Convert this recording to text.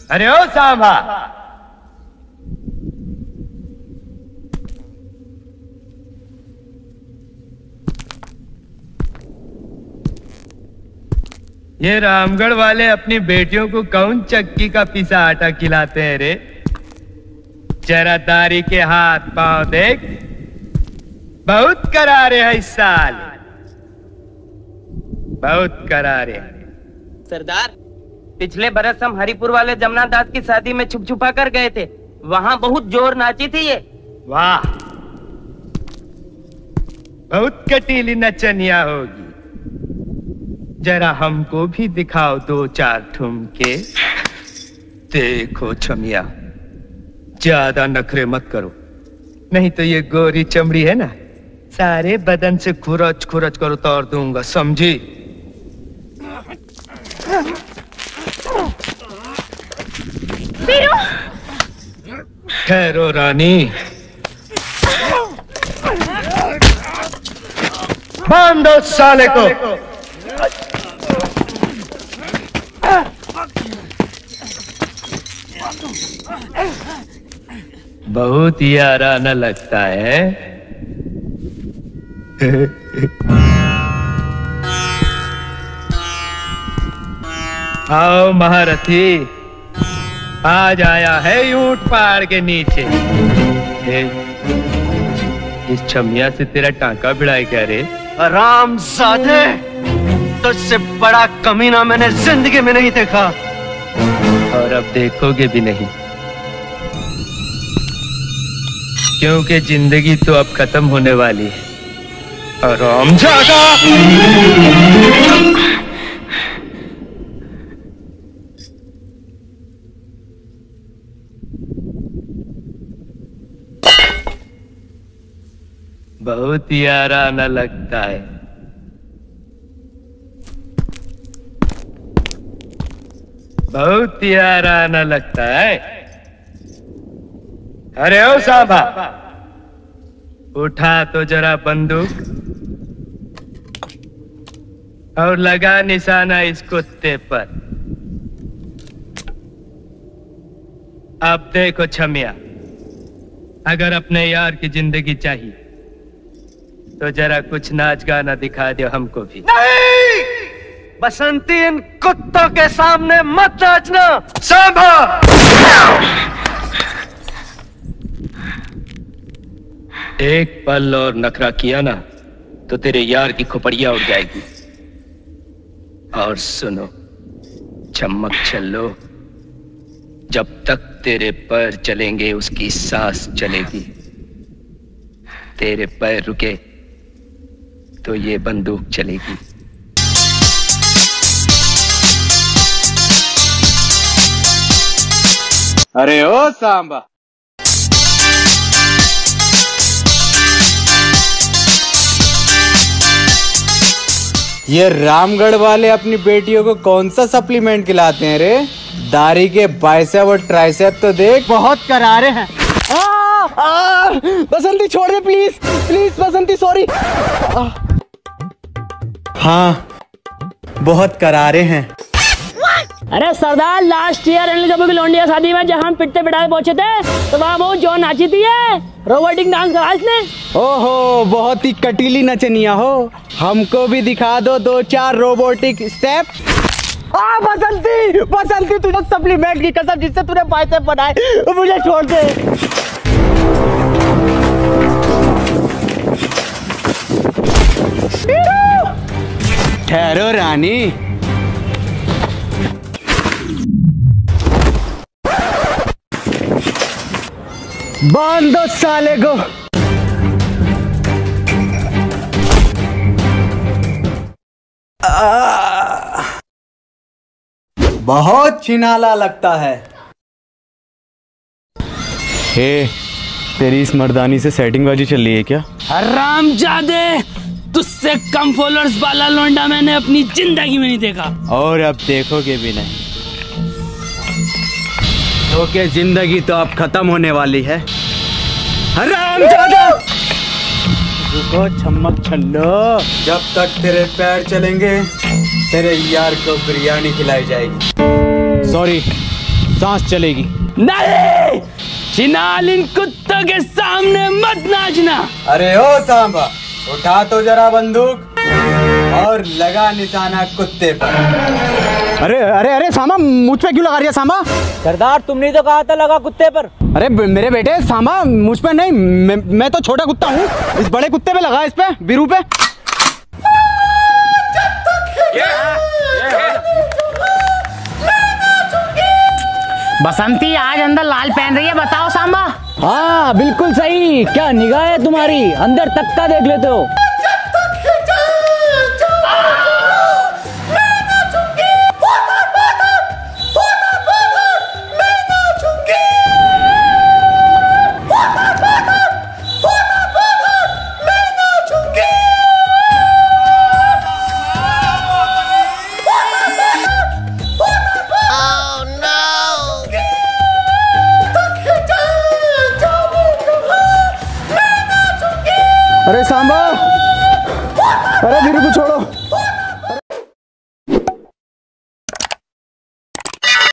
अरे ओ सांभा, ये रामगढ़ वाले अपनी बेटियों को कौन चक्की का पिसा आटा खिलाते हैं रे? जरा दारी के हाथ पांव देख, बहुत करारे है इस साल, बहुत करारे। सरदार, पिछले बरस हम हरिपुर वाले जमुना दास की शादी में छुप छुपा कर गए थे, वहां बहुत जोर नाची थी ये। वाह, बहुत कटीली नचनिया होगी। जरा हमको भी दिखाओ 2-4 ठुमके। देखो छमिया, ज्यादा नखरे मत करो, नहीं तो ये गोरी चमड़ी है ना, सारे बदन से खुरच खुरच कर उतार दूंगा, समझी? ठहरो रानी, बांधो साले को। बहुत याराना लगता है। आओ महारथी, आज आया है ऊंट पहाड़ के नीचे। इस छमिया से तेरा टांका भिड़ाए क्या रे? हरामजादे, तुझसे बड़ा कमीना मैंने जिंदगी में नहीं देखा, और अब देखोगे भी नहीं, क्योंकि जिंदगी तो अब खत्म होने वाली है। हरामजादा! बहुत याराना लगता है। बहुत याराना लगता है। अरे ओ सांभा, उठा तो जरा बंदूक और लगा निशाना इस कुत्ते पर। अब देखो छमिया, अगर अपने यार की जिंदगी चाहिए तो जरा कुछ नाच गाना दिखा दो हमको भी। नहीं, बसंती, इन कुत्तों के सामने मत नाचना। सांभा! एक पल और नखरा किया ना तो तेरे यार की खोपड़िया उड़ जाएगी। और सुनो चमक छल्लो, जब तक तेरे पैर चलेंगे उसकी सांस चलेगी। तेरे पैर रुके तो ये बंदूक चलेगी। अरे ओ सांबा, ये रामगढ़ वाले अपनी बेटियों को कौन सा सप्लीमेंट खिलाते हैं रे? दाढ़ी के बाइसेप और ट्राइसेप तो देख, बहुत करारे हैं। बसंती छोड़ दे प्लीज, प्लीज बसंती, सॉरी। हाँ, बहुत करारे हैं। अरे सरदार, लास्ट ईयर अनिल कपूर की लौंडिया शादी में जहाँ हम पिटते पिटाते पहुंचे थे, तो वहाँ वो जो नाची थी रोबोटिक डांस करा इसने। ओहो, बहुत ही कटीली नचनिया हो, हमको भी दिखा दो 2-4 रोबोटिक स्टेप। बसंती, बसंती, तुझे सप्लीमेंट की कसम, जिससे तूने बाइसेप बनाए, मुझे छोड़ दे। ठहरो रानी, बांध दो साले को। बहुत छिनाला लगता है। हे, तेरी इस मर्दानी से सेटिंग बाजी चल रही है क्या? हरामजादे, तुझसे कम फॉलोअर्स वाला लौंडा मैंने अपनी जिंदगी में नहीं देखा, और अब देखोगे भी नहीं। क्योंकि जिंदगी तो अब खत्म होने वाली है। हरामजादा! रुको छम्मक छल्लो, जब तक तेरे पैर चलेंगे तेरे यार को बिरयानी खिलाई जाएगी। सॉरी, सांस चलेगी। नहीं, चिनाल इन कुत्तों के सामने मत नाचना। अरे ओ सांबा, उठा तो जरा बंदूक और लगा निशाना कुत्ते पर। अरे अरे अरे सांबा, मुझ पे क्यों लगा रही है सांबा? सरदार तुमने तो कहा था लगा कुत्ते पर। अरे मेरे बेटे सांबा, मुझ पे नहीं, मैं तो छोटा कुत्ता हूँ, इस बड़े कुत्ते पे लगा, इस पे बीरू पे। बसंती आज अंदर लाल पहन रही है, बताओ सांबा। हाँ बिल्कुल सही, क्या निगाह है तुम्हारी, अंदर तक का देख लेते हो। अरे सांबा, अरे बीरू को छोड़ो।